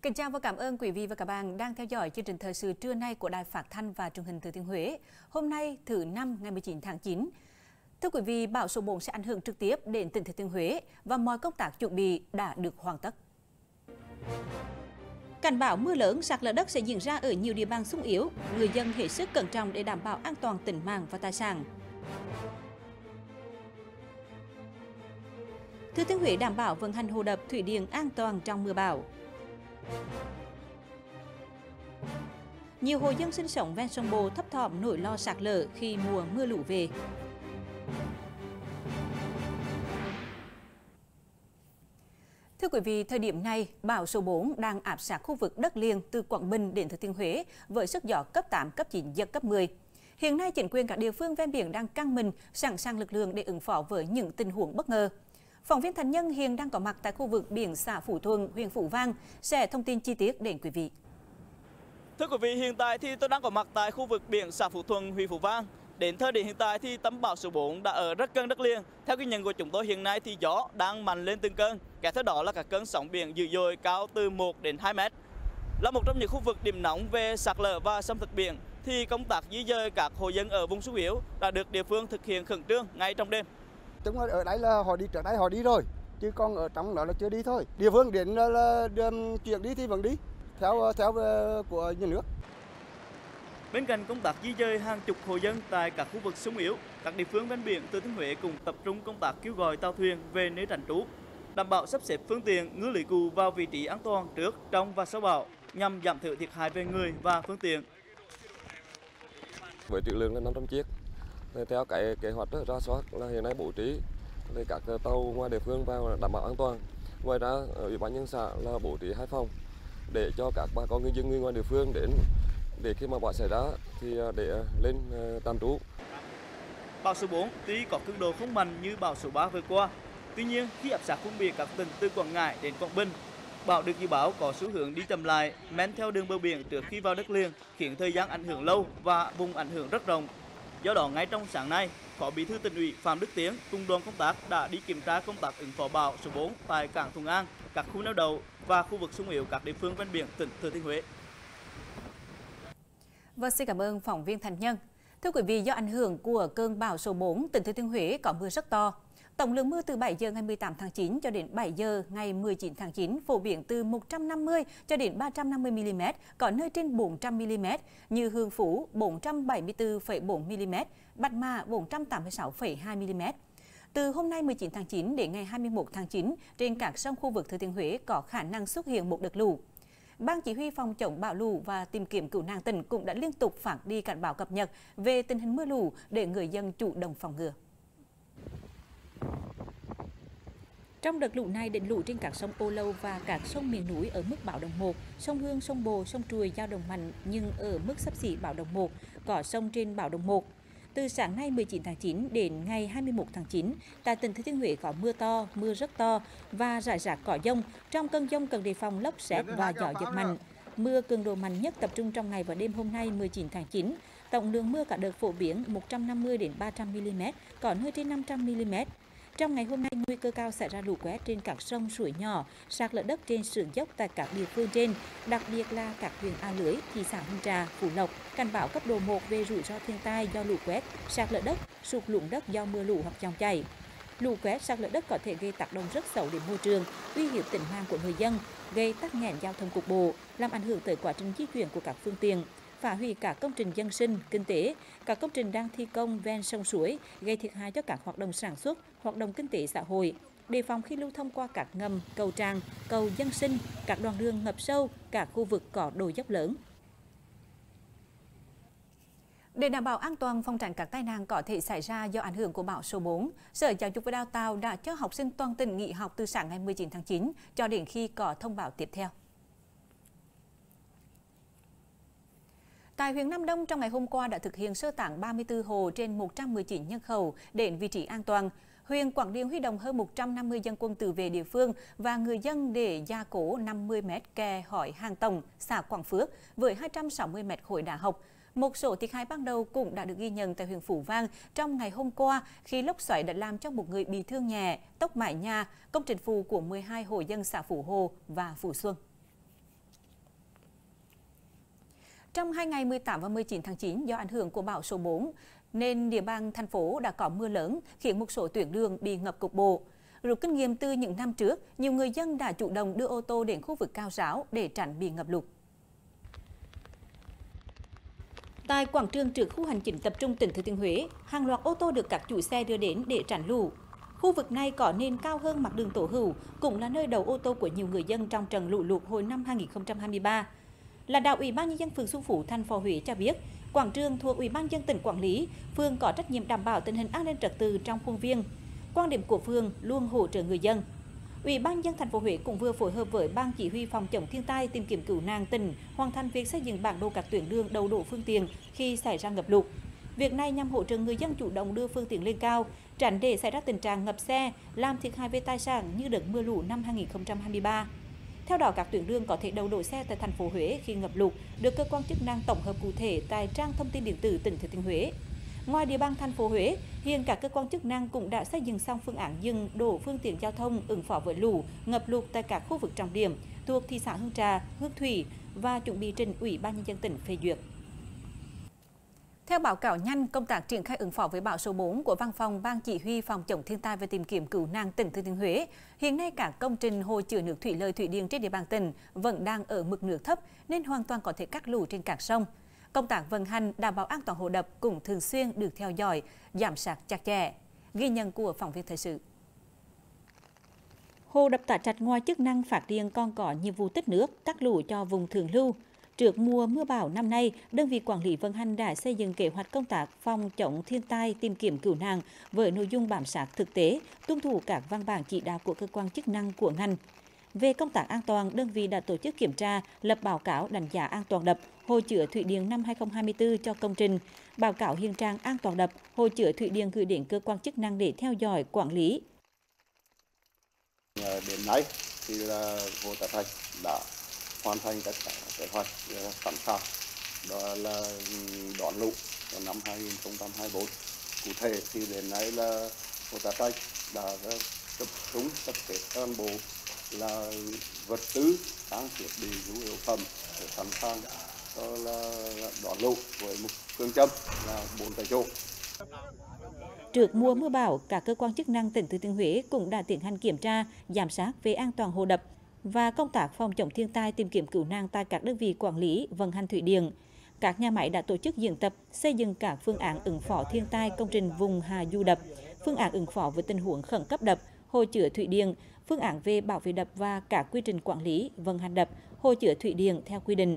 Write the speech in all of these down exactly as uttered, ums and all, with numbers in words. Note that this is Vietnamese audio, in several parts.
Kính chào và cảm ơn quý vị và các bạn đang theo dõi chương trình thời sự trưa nay của Đài Phát thanh và Truyền hình Thừa Thiên Huế. Hôm nay thứ năm ngày mười chín tháng chín. Thưa quý vị, bão số bốn sẽ ảnh hưởng trực tiếp đến tỉnh Thừa Thiên Huế và mọi công tác chuẩn bị đã được hoàn tất. Cảnh báo mưa lớn, sạt lở đất sẽ diễn ra ở nhiều địa bàn xung yếu, người dân hết sức cẩn trọng để đảm bảo an toàn tính mạng và tài sản. Thừa Thiên Huế đảm bảo vận hành hồ đập thủy điện an toàn trong mưa bão. Nhiều hộ dân sinh sống ven sông Bồ thấp thỏm nỗi lo sạt lở khi mùa mưa lũ về. Thưa quý vị, thời điểm này, bão số bốn đang áp sát khu vực đất liền từ Quảng Bình đến Thừa Thiên Huế với sức gió cấp tám, cấp chín, giật cấp mười. Hiện nay, chính quyền các địa phương ven biển đang căng mình, sẵn sàng lực lượng để ứng phó với những tình huống bất ngờ. Phóng viên Thành Nhân hiện đang có mặt tại khu vực biển xã Phú Thuận, huyện Phú Vang sẽ thông tin chi tiết đến quý vị. Thưa quý vị, hiện tại thì tôi đang có mặt tại khu vực biển xã Phú Thuận, huyện Phú Vang. Đến thời điểm hiện tại thì tâm bão số bốn đã ở rất gần đất liền. Theo ghi nhận của chúng tôi hiện nay thì gió đang mạnh lên từng cơn. Kèm theo đó là các cơn sóng biển dữ dội cao từ một đến hai mét. Là một trong những khu vực điểm nóng về sạt lở và xâm thực biển thì công tác di dời các hộ dân ở vùng xung yếu đã được địa phương thực hiện khẩn trương ngay trong đêm. Chúng ở đây là họ đi trước đây họ đi rồi, chứ còn ở trong đó là chưa đi thôi. Địa phương đến là, là, là chuyển đi thì vẫn đi theo theo của nhà nước. Bên cạnh công tác di dời hàng chục hộ dân tại các khu vực xung yếu, các địa phương ven biển Thừa Thiên Huế cũng tập trung công tác kêu gọi tàu thuyền về nơi tránh trú, đảm bảo sắp xếp phương tiện ngư lưới cụ vào vị trí an toàn trước, trong và sau bão nhằm giảm thiểu thiệt hại về người và phương tiện. Với trữ lượng là năm trăm chiếc, theo cái kế hoạch ra soát là hiện nay bố trí để các tàu ngoài địa phương vào đảm bảo an toàn. Ngoài ra, Ủy ban nhân xã là bố trí hai phòng để cho các bà con ngư dân người ngoài địa phương đến để khi mà bão xảy ra thì để lên tạm trú. Bão số bốn tuy có cường độ không mạnh như bão số ba vừa qua, tuy nhiên khi áp sát vùng biển các tỉnh từ Quảng Ngãi đến Quảng Bình, bão được dự báo có xu hướng đi chậm lại, men theo đường bờ biển trước khi vào đất liền, khiến thời gian ảnh hưởng lâu và vùng ảnh hưởng rất rộng. Do đó, ngay trong sáng nay, Phó Bí thư Tỉnh ủy Phạm Đức Tiến cùng đoàn công tác đã đi kiểm tra công tác ứng phó bão số bốn tại cảng Thuận An, các khu neo đậu và khu vực xung yếu các địa phương ven biển tỉnh Thừa Thiên Huế. Và xin cảm ơn phóng viên Thành Nhân. Thưa quý vị, do ảnh hưởng của cơn bão số bốn, tỉnh Thừa Thiên Huế có mưa rất to. Tổng lượng mưa từ bảy giờ ngày mười tám tháng chín cho đến bảy giờ ngày mười chín tháng chín phổ biến từ một trăm năm mươi cho đến ba trăm năm mươi mi li mét, có nơi trên bốn trăm mi li mét như Hương Phú bốn trăm bảy mươi tư phẩy bốn mi li mét, Bạch Mã bốn trăm tám mươi sáu phẩy hai mi li mét. Từ hôm nay mười chín tháng chín đến ngày hai mươi mốt tháng chín, trên các sông khu vực Thừa Thiên Huế có khả năng xuất hiện một đợt lũ. Ban Chỉ huy phòng chống bão lụt và tìm kiếm cứu nạn tỉnh cũng đã liên tục phát đi cảnh báo cập nhật về tình hình mưa lũ để người dân chủ động phòng ngừa. Trong đợt lũ này, đỉnh lũ trên các sông Ô Lâu và các sông miền núi ở mức báo động một, sông Hương, sông Bồ, sông Trùi dao động mạnh nhưng ở mức xấp xỉ báo động một, có sông trên báo động một. Từ sáng nay mười chín tháng chín đến ngày hai mươi mốt tháng chín, tại tỉnh Thừa Thiên Huế có mưa to, mưa rất to và rải rác có dông. Trong cơn dông cần đề phòng lốc sét và gió giật mạnh. Mưa cường độ mạnh nhất tập trung trong ngày và đêm hôm nay mười chín tháng chín. Tổng lượng mưa cả đợt phổ biến một trăm năm mươi đến ba trăm mi li mét, có nơi trên năm trăm mi li mét. Trong ngày hôm nay, nguy cơ cao xảy ra lũ quét trên các sông suối nhỏ, sạt lở đất trên sườn dốc tại các địa phương trên, đặc biệt là các huyện A Lưới, thị xã Hương Trà, Phú Lộc. Cảnh báo cấp độ một về rủi ro thiên tai do lũ quét, sạt lở đất, sụt lún đất do mưa lũ hoặc dòng chảy. Lũ quét, sạt lở đất có thể gây tác động rất xấu đến môi trường, uy hiếp tính mạng của người dân, gây tắc nghẽn giao thông cục bộ, làm ảnh hưởng tới quá trình di chuyển của các phương tiện, phá hủy các công trình dân sinh, kinh tế, các công trình đang thi công ven sông suối, gây thiệt hại cho các hoạt động sản xuất, hoạt động kinh tế xã hội. Đề phòng khi lưu thông qua các ngầm, cầu tràn, cầu dân sinh, các đoạn đường ngập sâu, các khu vực có độ dốc lớn. Để đảm bảo an toàn phòng tránh các tai nạn có thể xảy ra do ảnh hưởng của bão số bốn, Sở Giáo dục và Đào tạo đã cho học sinh toàn tỉnh nghỉ học từ sáng ngày mười chín tháng chín cho đến khi có thông báo tiếp theo. Tại huyện Nam Đông, trong ngày hôm qua đã thực hiện sơ tán ba mươi tư hộ trên một trăm mười chín nhân khẩu đến vị trí an toàn. Huyện Quảng Điền huy động hơn một trăm năm mươi dân quân tự vệ địa phương và người dân để gia cố năm mươi mét kè hỏi Hàng Tổng, xã Quảng Phước với hai trăm sáu mươi mét khối đá học. Một số thiệt hại ban đầu cũng đã được ghi nhận tại huyện Phú Vang trong ngày hôm qua khi lốc xoáy đã làm cho một người bị thương nhẹ, tốc mái nhà, công trình phụ của mười hai hộ dân xã Phú Hồ và Phú Xuân. Trong hai ngày mười tám và mười chín tháng chín, do ảnh hưởng của bão số bốn, nên địa bàn thành phố đã có mưa lớn, khiến một số tuyến đường bị ngập cục bộ. Rút kinh nghiệm từ những năm trước, nhiều người dân đã chủ động đưa ô tô đến khu vực cao ráo để tránh bị ngập lụt. Tại quảng trường trước khu hành chính tập trung tỉnh Thừa Thiên Huế, hàng loạt ô tô được các chủ xe đưa đến để tránh lũ. Khu vực này có nền cao hơn mặt đường Tổ Hữu, cũng là nơi đậu ô tô của nhiều người dân trong trận lũ lụt hồi năm hai nghìn không trăm hai mươi ba. Lãnh đạo Ủy ban nhân dân phường Xuân Phú, thành phố Huế cho biết, quảng trường thuộc Ủy ban nhân dân tỉnh quản lý, phường có trách nhiệm đảm bảo tình hình an ninh trật tự trong khuôn viên. Quan điểm của phường luôn hỗ trợ người dân. Ủy ban nhân dân thành phố Huế cũng vừa phối hợp với Ban Chỉ huy phòng chống thiên tai tìm kiếm cứu nạn tỉnh hoàn thành việc xây dựng bản đồ các tuyến đường đậu đỗ phương tiện khi xảy ra ngập lụt. Việc này nhằm hỗ trợ người dân chủ động đưa phương tiện lên cao, tránh để xảy ra tình trạng ngập xe, làm thiệt hại về tài sản như đợt mưa lũ năm hai nghìn không trăm hai mươi ba. Theo đó, các tuyến đường có thể đậu đỗ xe tại thành phố Huế khi ngập lụt được cơ quan chức năng tổng hợp cụ thể tại trang thông tin điện tử tỉnh Thừa Thiên Huế. Ngoài địa bàn thành phố Huế, hiện các cơ quan chức năng cũng đã xây dựng xong phương án dừng đổ phương tiện giao thông ứng phó với lũ, ngập lụt tại các khu vực trọng điểm thuộc thị xã Hương Trà, Hương Thủy và chuẩn bị trình Ủy ban nhân dân tỉnh phê duyệt. Theo báo cáo nhanh công tác triển khai ứng phó với bão số bốn của Văn phòng Ban Chỉ huy phòng chống thiên tai và tìm kiếm cứu nạn tỉnh Thừa Thiên Huế, hiện nay các công trình hồ chứa nước thủy lợi thủy điện trên địa bàn tỉnh vẫn đang ở mực nước thấp nên hoàn toàn có thể cắt lũ trên các sông. Công tác vận hành đảm bảo an toàn hồ đập cũng thường xuyên được theo dõi, giám sát chặt chẽ. Ghi nhận của phóng viên thời sự. Hồ đập Tả Trạch ngoài chức năng phát điện còn có nhiệm vụ tích nước, cắt lũ cho vùng thượng lưu. Trước mùa mưa bão năm nay, đơn vị quản lý vận hành đã xây dựng kế hoạch công tác phòng chống thiên tai, tìm kiếm cứu nạn với nội dung bám sát thực tế, tuân thủ các văn bản chỉ đạo của cơ quan chức năng của ngành. Về công tác an toàn, đơn vị đã tổ chức kiểm tra, lập báo cáo đánh giá an toàn đập, hồ chứa thủy điện năm hai nghìn không trăm hai mươi tư cho công trình, báo cáo hiện trạng an toàn đập, hồ chứa thủy điện gửi đến cơ quan chức năng để theo dõi, quản lý. Đến nay thì là Hồ Tả Trạch đã hoàn thành tất cả kế hoạch sẵn sàng, đó là đón lũ vào năm hai nghìn không trăm hai mươi tư. Cụ thể thì đến nay là Hồ Tả Trạch đã tập trung tập kết toàn bộ là vật tư, trang thiết bị, nhu yếu phẩm để sẵn sàng đó là đón lũ với một phương châm là bốn tại chỗ. Trước mùa mưa bão, các cơ quan chức năng tỉnh Thừa Thiên Huế cũng đã tiến hành kiểm tra, giám sát về an toàn hồ đập và công tác phòng chống thiên tai tìm kiếm cứu nạn tại các đơn vị quản lý vận hành thủy điện. Các nhà máy đã tổ chức diễn tập, xây dựng các phương án ứng phó thiên tai công trình vùng hạ du đập, phương án ứng phó với tình huống khẩn cấp đập, hồ chứa thủy điện, phương án về bảo vệ đập và các quy trình quản lý vận hành đập, hồ chứa thủy điện theo quy định.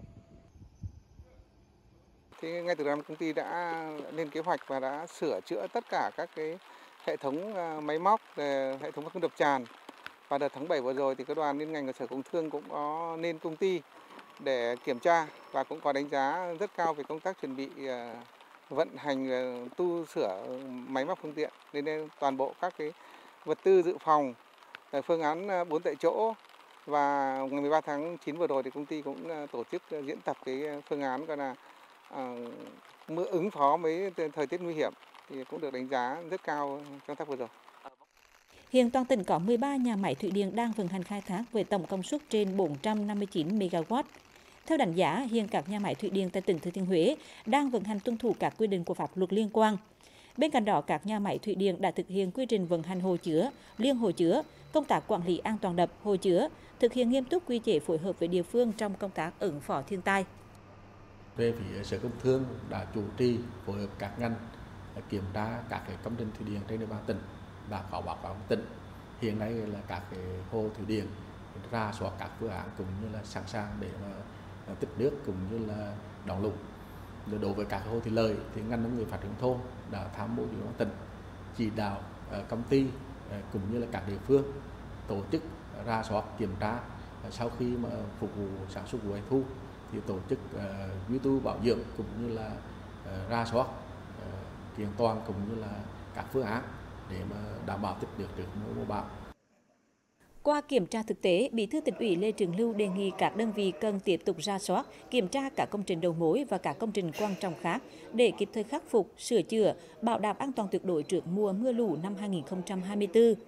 Thì ngay từ năm công ty đã lên kế hoạch và đã sửa chữa tất cả các cái hệ thống máy móc, hệ thống các đập tràn. Và đợt tháng bảy vừa rồi thì các đoàn liên ngành của Sở Công Thương cũng có lên công ty để kiểm tra và cũng có đánh giá rất cao về công tác chuẩn bị vận hành tu sửa máy móc phương tiện, nên toàn bộ các cái vật tư dự phòng, phương án bốn tại chỗ. Và ngày mười ba tháng chín vừa rồi thì công ty cũng tổ chức diễn tập cái phương án gọi là mưa ứng phó với thời tiết nguy hiểm, thì cũng được đánh giá rất cao trong tháng vừa rồi. Hiện toàn tỉnh có mười ba nhà máy thủy điện đang vận hành khai thác với tổng công suất trên bốn trăm năm mươi chín mê ga oát. Theo đánh giá, hiện các nhà máy thủy điện tại tỉnh Thừa Thiên Huế đang vận hành tuân thủ các quy định của pháp luật liên quan. Bên cạnh đó, các nhà máy thủy điện đã thực hiện quy trình vận hành hồ chứa, liên hồ chứa, công tác quản lý an toàn đập, hồ chứa, thực hiện nghiêm túc quy chế phối hợp với địa phương trong công tác ứng phó thiên tai. Về phía Sở Công Thương đã chủ trì phối hợp các ngành kiểm tra các cái công trình thủy điện trên địa bàn tỉnh, đã có báo cáo tỉnh. Hiện nay là các cái hồ thủy điện ra soát các phương án cũng như là sẵn sàng để mà tích nước cũng như là đón lũ. Đối với các hồ thủy lợi thì ngành nông nghiệp phát triển thôn đã tham mưu ủy ban tỉnh chỉ đạo công ty cũng như là các địa phương tổ chức ra soát kiểm tra sau khi mà phục vụ sản xuất vụ hè thu thì tổ chức uh, duy tu bảo dưỡng cũng như là uh, ra soát uh, kiện toàn cũng như là các phương án để mà đảm bảo tích được trước mùa mưa bão. Qua kiểm tra thực tế, Bí thư Tỉnh ủy Lê Trường Lưu đề nghị các đơn vị cần tiếp tục rà soát, kiểm tra các công trình đầu mối và các công trình quan trọng khác để kịp thời khắc phục, sửa chữa, bảo đảm an toàn tuyệt đối trước mùa mưa lũ năm hai nghìn không trăm hai mươi tư.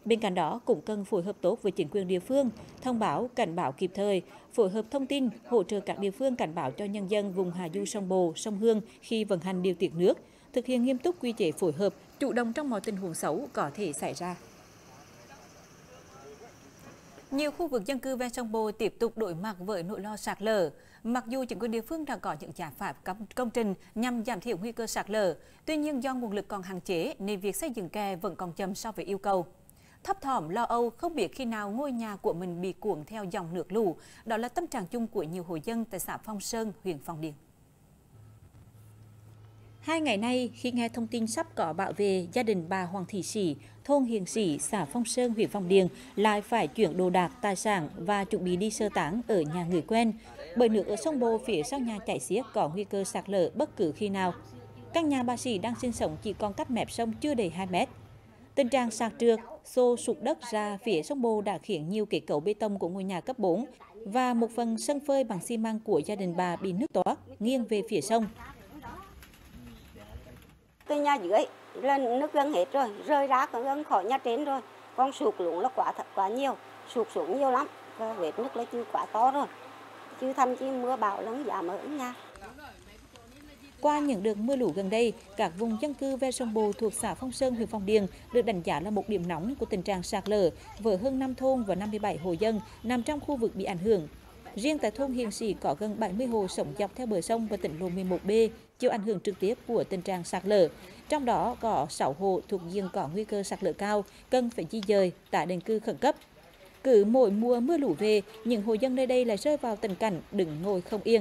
Bên cạnh đó cũng cần phối hợp tốt với chính quyền địa phương, thông báo, cảnh báo kịp thời, phối hợp thông tin, hỗ trợ các địa phương cảnh báo cho nhân dân vùng hạ du sông Bồ, sông Hương khi vận hành điều tiết nước, thực hiện nghiêm túc quy chế phối hợp, chủ động trong mọi tình huống xấu có thể xảy ra. Nhiều khu vực dân cư ven sông Bồ tiếp tục đối mặt với nỗi lo sạt lở. Mặc dù chính quyền địa phương đã có những giải pháp công trình nhằm giảm thiểu nguy cơ sạt lở, tuy nhiên do nguồn lực còn hạn chế nên việc xây dựng kè vẫn còn chậm so với yêu cầu. Thấp thỏm lo âu không biết khi nào ngôi nhà của mình bị cuốn theo dòng nước lũ, đó là tâm trạng chung của nhiều hộ dân tại xã Phong Sơn, huyện Phong Điền. Hai ngày nay, khi nghe thông tin sắp có bão về, gia đình bà Hoàng Thị Sĩ, thôn Hiền Sĩ, xã Phong Sơn, huyện Phong Điền lại phải chuyển đồ đạc, tài sản và chuẩn bị đi sơ tán ở nhà người quen, bởi nước ở sông Bồ phía sau nhà chảy xiết có nguy cơ sạt lở bất cứ khi nào. Căn nhà bà Sĩ đang sinh sống chỉ còn cách mép sông chưa đầy hai mét. Tình trạng sạt trượt, xô sụt đất ra phía sông Bồ đã khiến nhiều kết cấu bê tông của ngôi nhà cấp bốn và một phần sân phơi bằng xi măng của gia đình bà bị nước toát, nghiêng về phía sông. Cái nhà dưới là nước gần hết rồi, rơi ra còn gần khỏi nhà trên rồi. Con sụt lún là quá thật quá nhiều, sụt xuống nhiều lắm. Và vết nước là chứ quá to rồi. Chứ thậm chí mưa bão lắm giảm ở nhà. Qua những đợt mưa lũ gần đây, các vùng dân cư ven sông Bồ thuộc xã Phong Sơn, huyện Phong Điền được đánh giá là một điểm nóng của tình trạng sạt lở với hơn năm thôn và năm mươi bảy hộ dân nằm trong khu vực bị ảnh hưởng. Riêng tại thôn Hiền Sĩ có gần bảy mươi hộ sống dọc theo bờ sông và tỉnh lộ mười một B chịu ảnh hưởng trực tiếp của tình trạng sạt lở. Trong đó có sáu hộ thuộc diện có nguy cơ sạt lở cao, cần phải di dời, tái định cư khẩn cấp. Cứ mỗi mùa mưa lũ về, những hộ dân nơi đây lại rơi vào tình cảnh đứng ngồi không yên.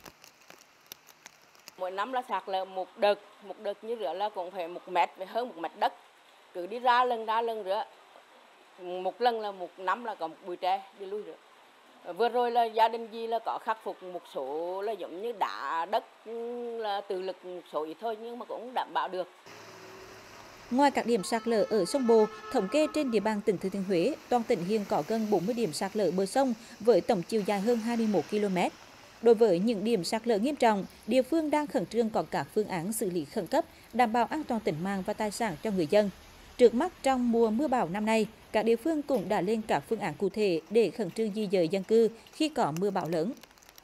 Mỗi năm là sạt lở một đợt, một đợt như rửa là cũng phải một mét, phải hơn một mét đất. Cứ đi ra lần ra lần rửa, một lần là một năm là có một bụi tre đi lui rửa. Vừa rồi là gia đình gì là có khắc phục một số là giống như đá đất là tự lực một số ít thôi nhưng mà cũng đảm bảo được. Ngoài các điểm sạt lở ở sông Bồ, thống kê trên địa bàn tỉnh Thừa Thiên Huế, toàn tỉnh hiện có gần bốn mươi điểm sạt lở bờ sông với tổng chiều dài hơn hai mươi mốt ki lô mét. Đối với những điểm sạt lở nghiêm trọng, địa phương đang khẩn trương có các phương án xử lý khẩn cấp, đảm bảo an toàn tính mạng và tài sản cho người dân. Trước mắt trong mùa mưa bão năm nay, các địa phương cũng đã lên các phương án cụ thể để khẩn trương di dời dân cư khi có mưa bão lớn.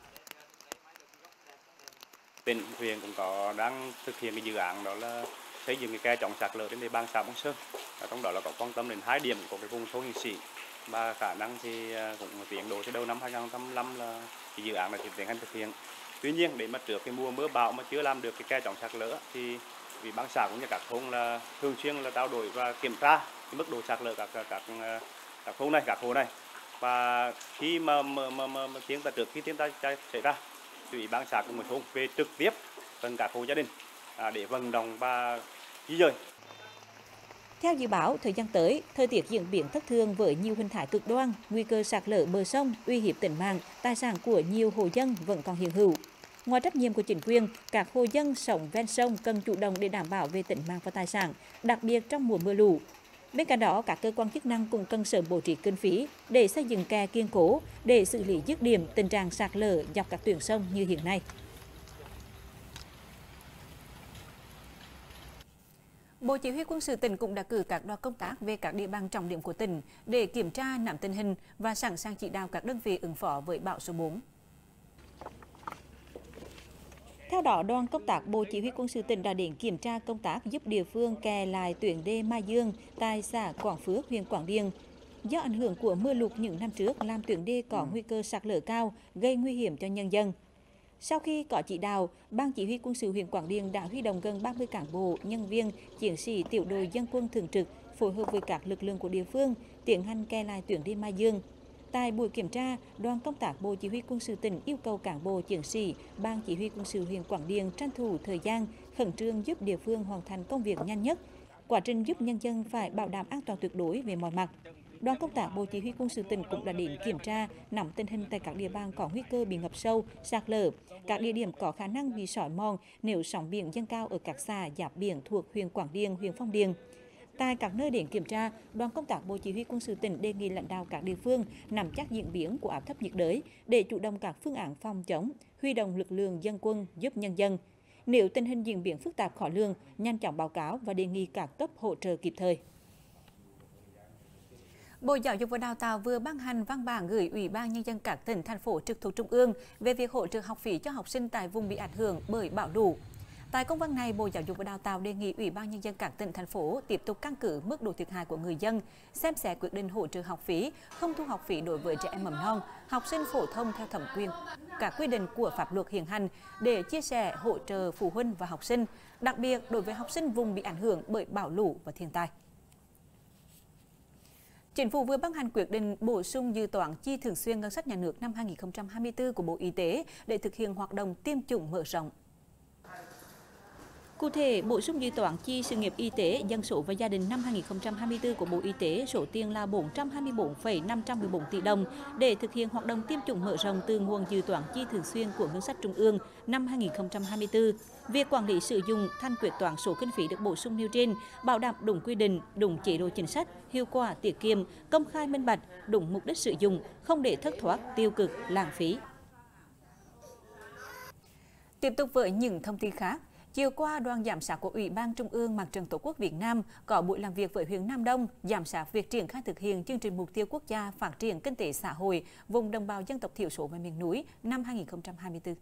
Tỉnh huyện cũng có đang thực hiện cái dự án đó là xây dựng cái kè chống sạt lở trên địa bàn xã Phong Sơn. Và trong đó là có quan tâm đến hai điểm của cái vùng thôn Hiền Sĩ và khả năng thì cũng tiến độ tới đầu năm hai nghìn không trăm hai mươi lăm là cái dự án này tiến hành thực hiện. Tuy nhiên để mà trước cái mùa mưa bão mà chưa làm được cái kè chống sạt lở thì Ủy ban xã cũng như các thôn là thường xuyên là trao đổi và kiểm tra cái mức độ sạt lở các các các, các thôn này, các hồ này. Và khi mà mà mà, mà, mà tiến ta trước khi tiến ta xảy ra, thì Ủy ban xã cùng một thôn về trực tiếp từng các hộ gia đình à, để vận động và di dời. Theo dự báo, thời gian tới, thời tiết diễn biến thất thường với nhiều hình thái cực đoan, nguy cơ sạt lở bờ sông, uy hiếp tính mạng, tài sản của nhiều hộ dân vẫn còn hiện hữu. Ngoài trách nhiệm của chính quyền, các hộ dân sống ven sông cần chủ động để đảm bảo về tính mạng và tài sản, đặc biệt trong mùa mưa lũ. Bên cạnh đó, các cơ quan chức năng cũng cần sớm bố trí kinh phí để xây dựng kè kiên cố để xử lý dứt điểm tình trạng sạt lở dọc các tuyến sông như hiện nay. Bộ Chỉ huy Quân sự tỉnh cũng đã cử các đoàn công tác về các địa bàn trọng điểm của tỉnh để kiểm tra, nắm tình hình và sẵn sàng chỉ đạo các đơn vị ứng phó với bão số bốn. Theo đó, đoàn công tác Bộ Chỉ huy Quân sự tỉnh đã đến kiểm tra công tác giúp địa phương kè lại tuyến đê Mai Dương tại xã Quảng Phước, huyện Quảng Điền. Do ảnh hưởng của mưa lụt những năm trước làm tuyến đê có nguy cơ sạt lở cao, gây nguy hiểm cho nhân dân. Sau khi có chỉ đạo, Ban Chỉ huy Quân sự huyện Quảng Điền đã huy động gần ba mươi cán bộ, nhân viên, chiến sĩ tiểu đội dân quân thường trực phối hợp với các lực lượng của địa phương tiến hành kè lại tuyến đê Mai Dương. Tại buổi kiểm tra, đoàn công tác Bộ Chỉ huy Quân sự tỉnh yêu cầu cán bộ chiến sĩ Ban Chỉ huy Quân sự huyện Quảng Điền tranh thủ thời gian, khẩn trương giúp địa phương hoàn thành công việc nhanh nhất. Quá trình giúp nhân dân phải bảo đảm an toàn tuyệt đối về mọi mặt. Đoàn công tác Bộ Chỉ huy Quân sự tỉnh cũng đã đến kiểm tra, nắm tình hình tại các địa bàn có nguy cơ bị ngập sâu, sạt lở, các địa điểm có khả năng bị xói mòn nếu sóng biển dâng cao ở các xã giáp biển thuộc huyện Quảng Điền, huyện Phong Điền. Tại các nơi đến kiểm tra, đoàn công tác Bộ Chỉ huy Quân sự tỉnh đề nghị lãnh đạo các địa phương nắm chắc diễn biến của áp thấp nhiệt đới để chủ động các phương án phòng chống, huy động lực lượng dân quân giúp nhân dân. Nếu tình hình diễn biến phức tạp khó lường, nhanh chóng báo cáo và đề nghị các cấp hỗ trợ kịp thời. Bộ Giáo dục và Đào tạo vừa ban hành văn bản gửi Ủy ban Nhân dân các tỉnh, thành phố trực thuộc Trung ương về việc hỗ trợ học phí cho học sinh tại vùng bị ảnh hưởng bởi bão lũ. Tại công văn này, Bộ Giáo dục và Đào tạo đề nghị Ủy ban Nhân dân các tỉnh, thành phố tiếp tục căn cứ mức độ thiệt hại của người dân, xem xét quyết định hỗ trợ học phí, không thu học phí đối với trẻ em mầm non, học sinh phổ thông theo thẩm quyền, các quy định của pháp luật hiện hành để chia sẻ hỗ trợ phụ huynh và học sinh, đặc biệt đối với học sinh vùng bị ảnh hưởng bởi bão lũ và thiên tai. Chính phủ vừa ban hành quyết định bổ sung dự toán chi thường xuyên ngân sách nhà nước năm hai nghìn không trăm hai mươi tư của Bộ Y tế để thực hiện hoạt động tiêm chủng mở rộng. Cụ thể, bổ sung dự toán chi sự nghiệp y tế, dân số và gia đình năm hai nghìn không trăm hai mươi tư của Bộ Y tế số tiền là bốn trăm hai mươi tư phẩy năm trăm mười bốn tỷ đồng để thực hiện hoạt động tiêm chủng mở rộng từ nguồn dự toán chi thường xuyên của ngân sách trung ương năm hai nghìn không trăm hai mươi tư. Việc quản lý sử dụng thanh quyết toán số kinh phí được bổ sung nêu trên bảo đảm đúng quy định, đúng chế độ chính sách, hiệu quả, tiết kiệm, công khai minh bạch, đúng mục đích sử dụng, không để thất thoát, tiêu cực, lãng phí. Tiếp tục với những thông tin khác. Chiều qua, đoàn giám sát của Ủy ban Trung ương Mặt trận Tổ quốc Việt Nam có buổi làm việc với huyện Nam Đông, giám sát việc triển khai thực hiện chương trình mục tiêu quốc gia phát triển kinh tế xã hội vùng đồng bào dân tộc thiểu số và miền núi năm hai nghìn không trăm hai mươi tư.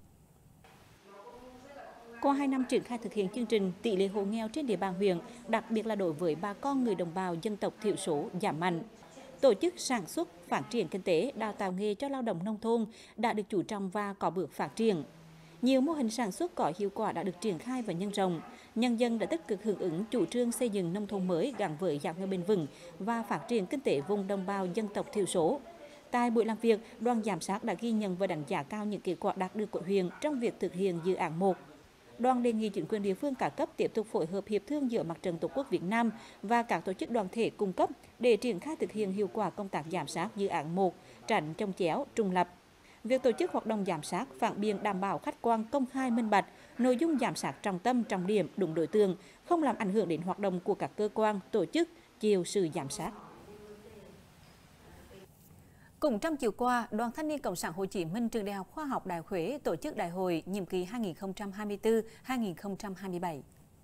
Qua hai năm triển khai thực hiện chương trình, tỷ lệ hộ nghèo trên địa bàn huyện, đặc biệt là đối với bà con người đồng bào dân tộc thiểu số giảm mạnh. Tổ chức sản xuất, phát triển kinh tế, đào tạo nghề cho lao động nông thôn đã được chú trọng và có bước phát triển. Nhiều mô hình sản xuất có hiệu quả đã được triển khai và nhân rộng. Nhân dân đã tích cực hưởng ứng chủ trương xây dựng nông thôn mới gắn với giảm nghèo bền vững và phát triển kinh tế vùng đồng bào dân tộc thiểu số. Tại buổi làm việc, đoàn giám sát đã ghi nhận và đánh giá cao những kết quả đạt được của huyện trong việc thực hiện dự án một. Đoàn đề nghị chính quyền địa phương cả cấp tiếp tục phối hợp hiệp thương giữa Mặt trận Tổ quốc Việt Nam và các tổ chức đoàn thể cung cấp để triển khai thực hiện hiệu quả công tác giám sát dự án một, tránh chồng chéo, trùng lập. Việc tổ chức hoạt động giám sát, phản biện đảm bảo khách quan, công khai, minh bạch, nội dung giám sát trọng tâm, trọng điểm, đúng đối tượng, không làm ảnh hưởng đến hoạt động của các cơ quan, tổ chức, chịu sự giám sát. Cũng trong chiều qua, Đoàn Thanh niên Cộng sản Hồ Chí Minh Trường Đại học Khoa học Đại học Huế tổ chức đại hội nhiệm kỳ hai nghìn không trăm hai mươi tư đến hai nghìn không trăm hai mươi bảy.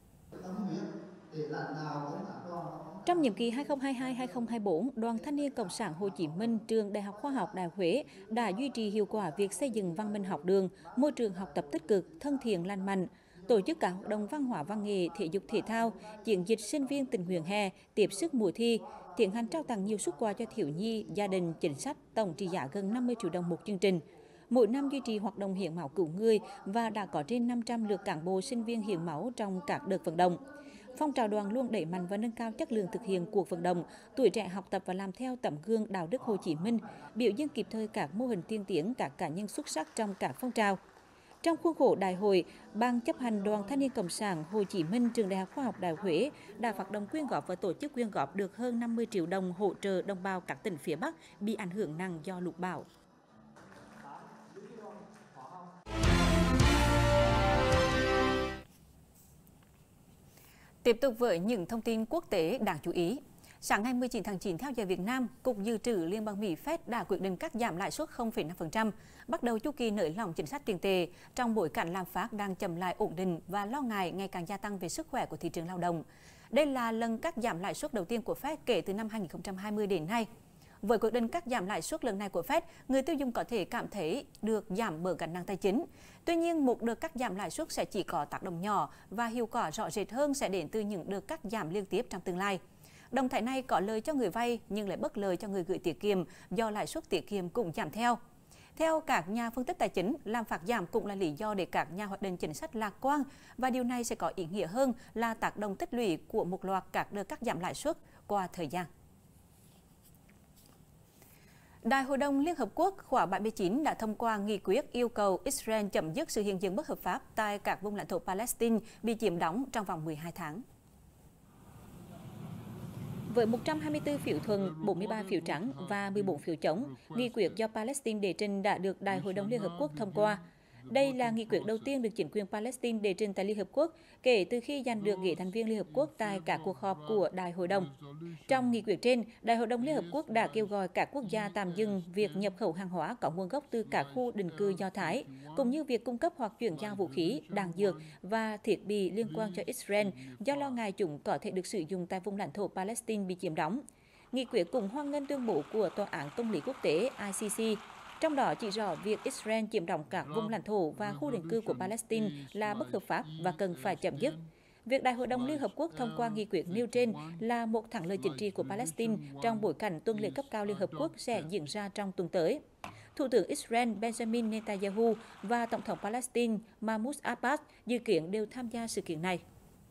Trong nhiệm kỳ hai nghìn không trăm hai mươi hai đến hai nghìn không trăm hai mươi tư, Đoàn Thanh niên Cộng sản Hồ Chí Minh Trường Đại học Khoa học Đại học Huế đã duy trì hiệu quả việc xây dựng văn minh học đường, môi trường học tập tích cực, thân thiện, lành mạnh, tổ chức các hoạt động văn hóa văn nghệ, thể dục thể thao, chiến dịch sinh viên tình nguyện hè, tiếp sức mùa thi, tiến hành trao tặng nhiều suất quà cho thiếu nhi, gia đình chính sách tổng trị giá gần năm mươi triệu đồng một chương trình. Mỗi năm duy trì hoạt động hiến máu cứu người và đã có trên năm trăm lượt cán bộ sinh viên hiến máu trong các đợt vận động. Phong trào đoàn luôn đẩy mạnh và nâng cao chất lượng thực hiện cuộc vận động, tuổi trẻ học tập và làm theo tấm gương đạo đức Hồ Chí Minh, biểu dương kịp thời các mô hình tiên tiến, các cá nhân xuất sắc trong các phong trào. Trong khuôn khổ đại hội, Ban chấp hành Đoàn Thanh niên Cộng sản Hồ Chí Minh Trường Đại học Khoa học Đại học Huế đã phát động quyên góp và tổ chức quyên góp được hơn năm mươi triệu đồng hỗ trợ đồng bào các tỉnh phía Bắc bị ảnh hưởng nặng do lụt bão. Tiếp tục với những thông tin quốc tế đáng chú ý. Sáng ngày mười chín tháng chín theo giờ Việt Nam, Cục Dự trữ Liên bang Mỹ Fed đã quyết định cắt giảm lãi suất không phẩy năm phần trăm, bắt đầu chu kỳ nới lỏng chính sách tiền tệ trong bối cảnh lạm phát đang chậm lại ổn định và lo ngại ngày càng gia tăng về sức khỏe của thị trường lao động. Đây là lần cắt giảm lãi suất đầu tiên của Fed kể từ năm hai nghìn không trăm hai mươi đến nay. Với quyết định cắt giảm lãi suất lần này của Fed, người tiêu dùng có thể cảm thấy được giảm bớt gánh nặng tài chính. Tuy nhiên, một đợt cắt giảm lãi suất sẽ chỉ có tác động nhỏ và hiệu quả rõ rệt hơn sẽ đến từ những đợt cắt giảm liên tiếp trong tương lai. Động thái này có lợi cho người vay nhưng lại bất lợi cho người gửi tiết kiệm do lãi suất tiết kiệm cũng giảm theo. Theo các nhà phân tích tài chính, lạm phát giảm cũng là lý do để các nhà hoạch định chính sách lạc quan và điều này sẽ có ý nghĩa hơn là tác động tích lũy của một loạt các đợt cắt giảm lãi suất qua thời gian. Đại hội đồng Liên Hợp Quốc khóa bảy mươi chín đã thông qua nghị quyết yêu cầu Israel chấm dứt sự hiện diện bất hợp pháp tại các vùng lãnh thổ Palestine bị chiếm đóng trong vòng mười hai tháng. Với một trăm hai mươi tư phiếu thuận, bốn mươi ba phiếu trắng và mười bốn phiếu chống, nghị quyết do Palestine đề trình đã được Đại hội đồng Liên Hợp Quốc thông qua. Đây là nghị quyết đầu tiên được chính quyền Palestine đề trình tại Liên Hợp Quốc kể từ khi giành được ghế thành viên Liên Hợp Quốc tại các cuộc họp của Đại hội đồng. Trong nghị quyết trên, Đại hội đồng Liên Hợp Quốc đã kêu gọi các quốc gia tạm dừng việc nhập khẩu hàng hóa có nguồn gốc từ các khu định cư Do Thái, cũng như việc cung cấp hoặc chuyển giao vũ khí, đạn dược và thiết bị liên quan cho Israel do lo ngại chúng có thể được sử dụng tại vùng lãnh thổ Palestine bị chiếm đóng. nghị quyết cũng hoan nghênh tuyên bố của Tòa án Công lý Quốc tế I C C, trong đó chỉ rõ việc Israel chiếm đóng các vùng lãnh thổ và khu định cư của Palestine là bất hợp pháp và cần phải chấm dứt. Việc Đại hội đồng Liên Hợp Quốc thông qua nghị quyết nêu trên là một thắng lợi chính trị của Palestine trong bối cảnh tuần lễ cấp cao Liên Hợp Quốc sẽ diễn ra trong tuần tới. Thủ tướng Israel Benjamin Netanyahu và Tổng thống Palestine Mahmoud Abbas dự kiến đều tham gia sự kiện này.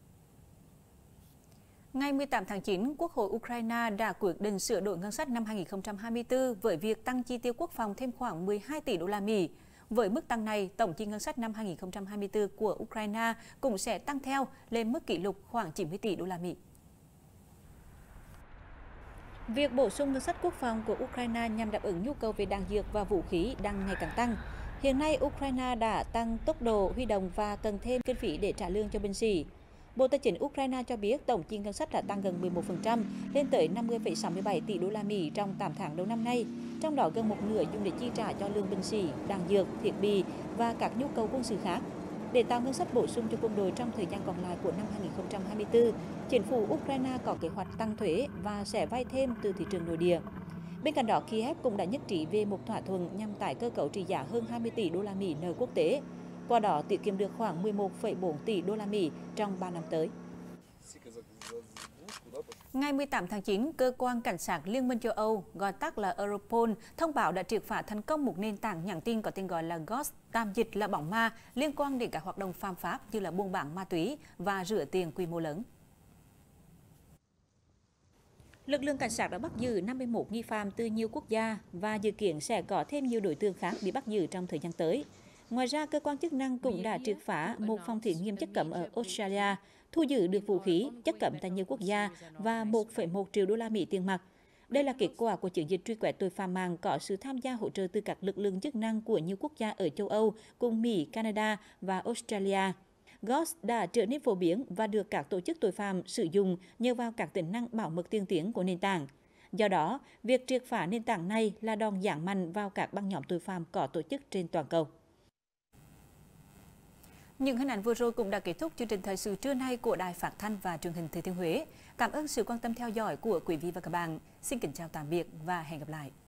Ngày mười tám tháng chín, Quốc hội Ukraine đã quyết định sửa đổi ngân sách năm hai nghìn không trăm hai mươi tư với việc tăng chi tiêu quốc phòng thêm khoảng mười hai tỷ đô la Mỹ. Với mức tăng này, tổng chi ngân sách năm hai nghìn không trăm hai mươi tư của Ukraine cũng sẽ tăng theo lên mức kỷ lục khoảng chín mươi tỷ đô la Mỹ. Việc bổ sung ngân sách quốc phòng của Ukraine nhằm đáp ứng nhu cầu về đạn dược và vũ khí đang ngày càng tăng. Hiện nay, Ukraine đã tăng tốc độ huy động và cần thêm kinh phí để trả lương cho binh sĩ. Bộ Tài chính Ukraine cho biết tổng chi ngân sách đã tăng gần mười một phần trăm lên tới năm mươi phẩy sáu mươi bảy tỷ đô la Mỹ trong tám tháng đầu năm nay, trong đó gần một nửa dùng để chi trả cho lương binh sĩ, đạn dược, thiết bị và các nhu cầu quân sự khác. Để tạo ngân sách bổ sung cho quân đội trong thời gian còn lại của năm hai nghìn không trăm hai mươi tư, chính phủ Ukraine có kế hoạch tăng thuế và sẽ vay thêm từ thị trường nội địa. Bên cạnh đó, Kiev cũng đã nhất trí về một thỏa thuận nhằm tái cơ cấu trị giá hơn hai mươi tỷ đô la Mỹ nợ quốc tế. Qua đó tiết kiệm được khoảng mười một phẩy bốn tỷ đô la Mỹ trong ba năm tới. Ngày mười tám tháng chín, Cơ quan Cảnh sát Liên minh châu Âu, gọi tắt là Europol, thông báo đã triệt phá thành công một nền tảng nhắn tin có tên gọi là Ghost, tạm dịch là bóng ma, liên quan đến các hoạt động phạm pháp như là buôn bán ma túy và rửa tiền quy mô lớn. Lực lượng cảnh sát đã bắt giữ năm mươi mốt nghi phạm từ nhiều quốc gia và dự kiến sẽ có thêm nhiều đối tượng khác bị bắt giữ trong thời gian tới. Ngoài ra, cơ quan chức năng cũng đã triệt phá một phòng thí nghiệm chất cấm ở Australia, thu giữ được vũ khí, chất cấm tại nhiều quốc gia và một phẩy một triệu đô la Mỹ tiền mặt. Đây là kết quả của chiến dịch truy quét tội phạm mạng có sự tham gia hỗ trợ từ các lực lượng chức năng của nhiều quốc gia ở châu Âu, cùng Mỹ, Canada và Australia. Ghost đã trở nên phổ biến và được các tổ chức tội phạm sử dụng nhờ vào các tính năng bảo mật tiên tiến của nền tảng. Do đó, việc triệt phá nền tảng này là đòn giáng mạnh vào các băng nhóm tội phạm có tổ chức trên toàn cầu. Những hình ảnh vừa rồi cũng đã kết thúc chương trình thời sự trưa nay của Đài Phát thanh và Truyền hình Thừa Thiên Huế. Cảm ơn sự quan tâm theo dõi của quý vị và các bạn. Xin kính chào tạm biệt và hẹn gặp lại.